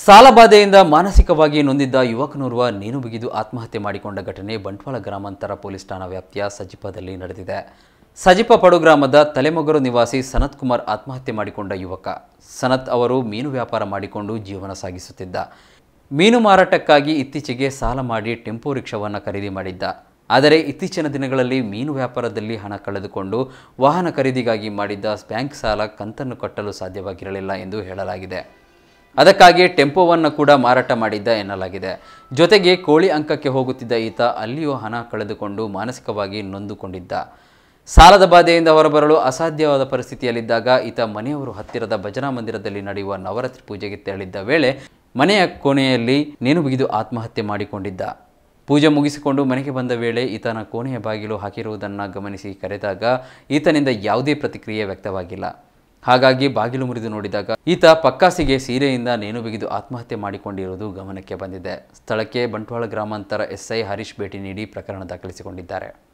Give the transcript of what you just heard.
ಸಾಲಬಾಧೆಯಿಂದ ಮಾನಸಿಕವಾಗಿ ನೊಂದಿದ್ದ ಯುವಕನೋರ್ವ ನೇಣು ಬಿಗಿದು ಆತ್ಮಹತ್ಯೆ ಮಾಡಿಕೊಂಡ ಘಟನೆ ಬಂಟ್ವಾಳ ಗ್ರಾಮಾಂತರ ಪೊಲೀಸ್ ಠಾಣಾ ವ್ಯಾಪ್ತಿಯ ಸಜಿಪದಲ್ಲಿ ನಡೆದಿದೆ. ಸಜಿಪ ಪಡು ಗ್ರಾಮದ ತಲೆಮೊಗರು ನಿವಾಸಿ ಸನತ್ ಕುಮಾರ್ ಆತ್ಮಹತ್ಯೆ ಮಾಡಿಕೊಂಡ ಯುವಕ. ಸನತ್ ಅವರು ಮೀನು ವ್ಯಾಪಾರ ಮಾಡಿಕೊಂಡು ಜೀವನ ಸಾಗಿಸುತ್ತಿದ್ದ. ಮೀನು ಮಾರಾಟಕ್ಕಾಗಿ ಇತ್ತೀಚೆಗೆ ಸಾಲ ಮಾಡಿ ಟೆಂಪೋ ರಿಕ್ಷಾವನ್ನು ಖರೀದಿ ಮಾಡಿದ್ದ. ಆದರೆ ಇತ್ತೀಚಿನ ದಿನಗಳಲ್ಲಿ ಮೀನು ವ್ಯಾಪಾರದಲ್ಲಿ ಹಣ ಕಳೆದುಕೊಂಡು ವಾಹನ ಖರೀದಿಗಾಗಿ ಮಾಡಿದ್ದ ಬ್ಯಾಂಕ್ ಸಾಲ ಕಂತನ್ನು ಕಟ್ಟಲು ಸಾಧ್ಯವಾಗಿರಲಿಲ್ಲ ಎಂದು ಹೇಳಲಾಗಿದೆ. ಅದಕ್ಕಾಗಿ ಟೆಂಪೋವನ್ನು ಕೂಡ ಮಾರಾಟ ಮಾಡಿದ್ದ ಎನ್ನಲಾಗಿದೆ. ಜೊತೆಗೆ ಕೋಳಿ ಅಂಕಕ್ಕೆ ಹೋಗುತ್ತಿದ್ದ ಈತ ಅಲ್ಲಿಯೂ ಹಣ ಕಳೆದುಕೊಂಡು ಮಾನಸಿಕವಾಗಿ ನೊಂದುಕೊಂಡಿದ್ದ. ಸಾಲದ ಬಾಧೆಯಿಂದ ಹೊರಬರಲು ಅಸಾಧ್ಯವಾದ ಪರಿಸ್ಥಿತಿಯಲ್ಲಿದ್ದಾಗ ಈತ ಮನೆಯವರು ಹತ್ತಿರದ ಭಜನಾ ಮಂದಿರದಲ್ಲಿ ನಡೆಯುವ ನವರಾತ್ರಿ ಪೂಜೆಗೆ ತೆರಳಿದ್ದ ವೇಳೆ ಮನೆಯ ಕೋಣೆಯಲ್ಲಿ ನೇಣು ಬಿಗಿದು ಆತ್ಮಹತ್ಯೆ ಮಾಡಿಕೊಂಡಿದ್ದ. ಪೂಜೆ ಮುಗಿಸಿಕೊಂಡು ಮನೆಗೆ ಬಂದ ವೇಳೆ ಈತನ ಕೋಣೆಯ ಬಾಗಿಲು ಹಾಕಿರುವುದನ್ನು ಗಮನಿಸಿ ಕರೆದಾಗ ಈತನಿಂದ ಯಾವುದೇ ಪ್ರತಿಕ್ರಿಯೆ ವ್ಯಕ್ತವಾಗಿಲ್ಲ. ಹಾಗಾಗಿ ಬಾಗಿಲು ಮುರಿದು ನೋಡಿದಾಗ ಈತ ಪಕ್ಕಾಸಿಗೆ ಸೀರೆಯಿಂದ ನೇಣು ಬಿಗಿದು ಆತ್ಮಹತ್ಯೆ ಮಾಡಿಕೊಂಡಿರುವುದು ಗಮನಕ್ಕೆ ಬಂದಿದೆ. ಸ್ಥಳಕ್ಕೆ ಬಂಟ್ವಾಳ ಗ್ರಾಮಾಂತರ ಎಸ್ಐ ಹರೀಶ್ ಭೇಟಿ ನೀಡಿ ಪ್ರಕರಣ ದಾಖಲಿಸಿಕೊಂಡಿದ್ದಾರೆ.